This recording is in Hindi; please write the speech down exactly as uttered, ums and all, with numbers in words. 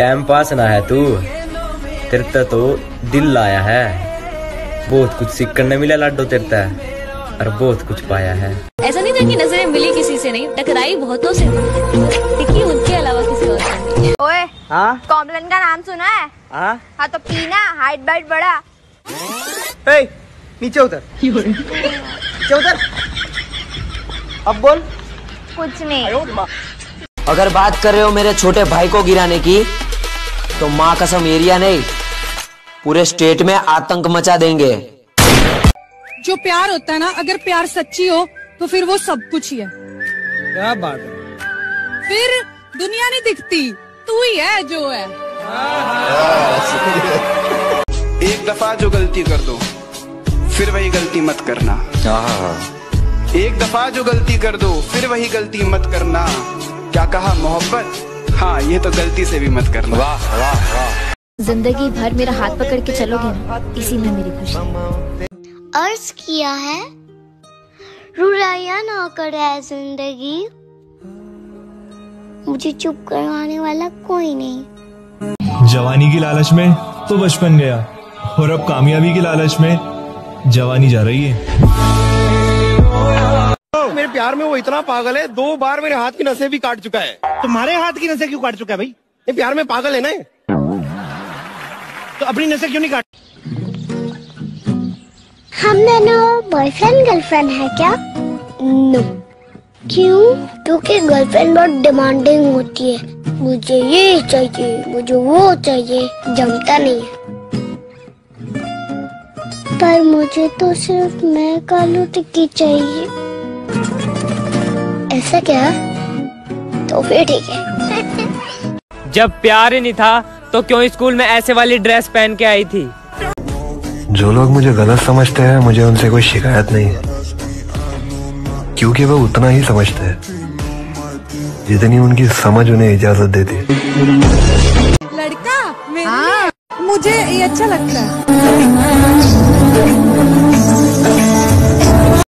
टाइम पास ना है तू, तेरे तो, तो दिल लाया है। बहुत कुछ सीखने मिला लाडो तेरे ते, और बहुत कुछ पाया है। ऐसा नहीं था कि नजरें मिली किसी से नहीं, टकराई बहुतों से, टिकी उनके अलावा किसी और से। ओए, हाँ? कॉम्प्लान का नाम सुना है? हाँ? हाँ तो पीना, हाइट बाइट बड़ा। ए, नीचे उतर। नीचे उतर। अब बोल। कुछ नहीं। अगर बात कर रहे हो मेरे छोटे भाई को गिराने की, तो माँ कसम एरिया नहीं, पूरे स्टेट में आतंक मचा देंगे। जो प्यार होता है ना, अगर प्यार सच्ची हो तो फिर वो सब कुछ ही है। क्या बात है। फिर दुनिया नहीं दिखती, तू ही है जो है। एक दफा जो गलती कर दो, फिर वही गलती मत करना। एक दफा जो गलती कर दो, फिर वही गलती मत करना। क्या कहा मोहब्बत? हाँ, ये तो गलती से भी मत करना। वाह वाह वाह। जिंदगी भर मेरा हाथ पकड़ के चलोगे ना, इसी में मेरी खुशी। अर्ज किया है, रुलाया ना करे जिंदगी, मुझे चुप करवाने वाला कोई नहीं। जवानी की लालच में तो बचपन गया, और अब कामयाबी की लालच में जवानी जा रही है। मेरे प्यार में वो इतना पागल है, दो बार मेरे हाथ की नसें भी काट चुका है। तुम्हारे हाथ की नसें क्यों काट चुका है भाई? ये प्यार में पागल है ना। तो अपनी नसें क्यों नहीं काट? हम दोनों बॉयफ्रेंड गर्लफ्रेंड है क्या? नो। क्यों? क्योंकि गर्लफ्रेंड बहुत डिमांडिंग होती है, मुझे ये चाहिए, मुझे वो चाहिए, जमता नहीं है। पर मुझे तो सिर्फ मैं कालू टिक्की चाहिए। ऐसा क्या? तो फिर ठीक है। जब प्यार ही नहीं था तो क्यों स्कूल में ऐसे वाली ड्रेस पहन के आई थी? जो लोग मुझे गलत समझते हैं, मुझे उनसे कोई शिकायत नहीं है, क्योंकि वो उतना ही समझते हैं जितनी उनकी समझ उन्हें इजाजत देती है। लड़का? हाँ, मुझे ये अच्छा लगता है।